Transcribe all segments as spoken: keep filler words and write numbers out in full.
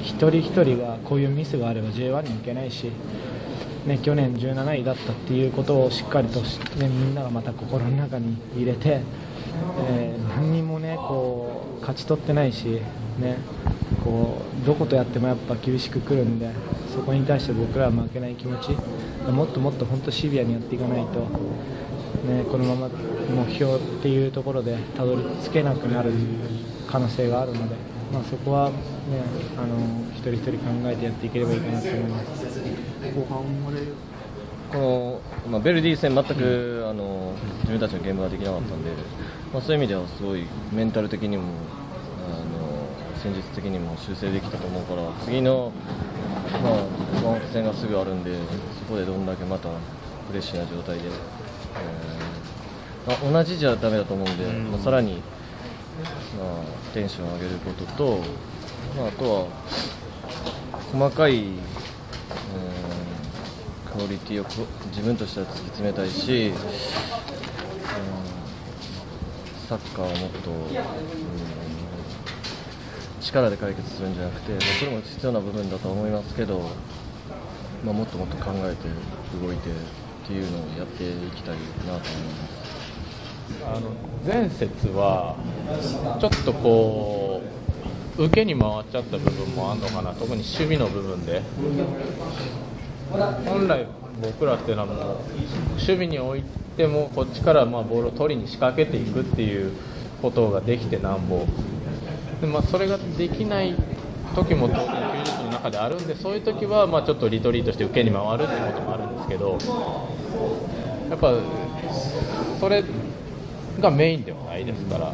一人一人がこういうミスがあれば ジェイワン に行けないし、ね、去年じゅうなないだったっていうことをしっかりと、ね、みんながまた心の中に入れて、えー、何にも、ね、こう勝ち取ってないし、ね、こうどことやってもやっぱ厳しくくるんで、そこに対して僕らは負けない気持ち、もっともっと本当シビアにやっていかないと、ね、このまま目標っていうところでたどり着けなくなる可能性があるので、まあ、そこは、ね、あの一人一人考えてやっていければいいかなと思います。 後半までこの、まあ、ベルディ戦全く、うん、あの自分たちのゲームができなかったんで、まあ、そういう意味ではすごいメンタル的にもあの戦術的にも修正できたと思うから、次の、まあ、熊本戦がすぐあるんで、そこでどんだけまたフレッシュな状態で、えーまあ、同じじゃダメだと思うんで、うん、まあ、さらに、まあ、テンションを上げることと、まあ、あとは細かい、えークオリティを自分としては突き詰めたいし、うん、サッカーをもっと、うん、力で解決するんじゃなくて、まあ、それも必要な部分だと思いますけど、まあ、もっともっと考えて動いてっていうのをやっていきたいなと思います。 あの前節はちょっとこう受けに回っちゃった部分もあるのかな、特に守備の部分で。本来僕らっていうのはもう守備においてもこっちからまあボールを取りに仕掛けていくっていうことができてなんぼで、まあ、それができない時も当然きゅうじゅっぷんの中であるんで、そういう時はまあちょっとリトリートして受けに回るっていうこともあるんですけど、やっぱそれがメインではないですから、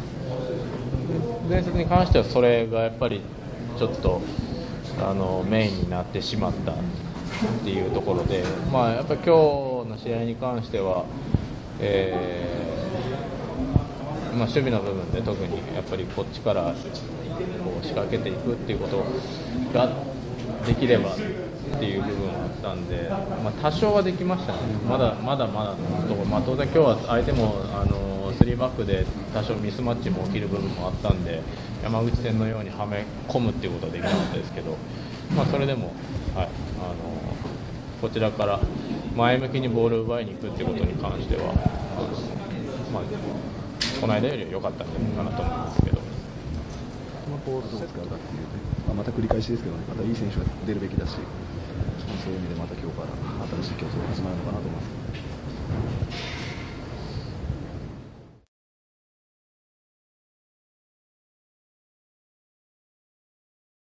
前節に関してはそれがやっぱりちょっとあのメインになってしまったっていうところで、まあ、やっぱり今日の試合に関しては、えーまあ、守備の部分で特にやっぱりこっちからこう仕掛けていくっていうことができればっていう部分があったんで、まあ、多少はできましたね。まだまだまだのところ、まあ、当然今日は相手もあのスリーバックで多少ミスマッチも起きる部分もあったんで、山口戦のようにはめ込むっていうことはできなかったですけど、まあ、それでも、はい、あのこちらから前向きにボールを奪いに行くっていうことに関しては、まあ、この間よりは良かったんじゃないかなと思いますけど。 このボールどう使うかっていう、まあ、また繰り返しですけどね、またいい選手が出るべきだし、そういう意味でまた今日から新しい競争が始まるのかなと思います。